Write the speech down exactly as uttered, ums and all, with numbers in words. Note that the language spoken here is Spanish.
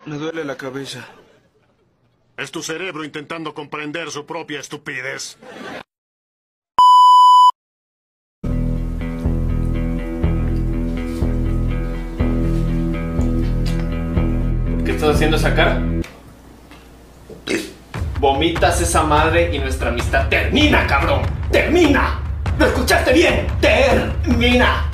Me duele la cabeza. Es tu cerebro intentando comprender su propia estupidez. ¿Qué estás haciendo esa cara? Vomitas esa madre y nuestra amistad termina, cabrón. ¡Termina! ¿Lo escuchaste bien? ¡Termina!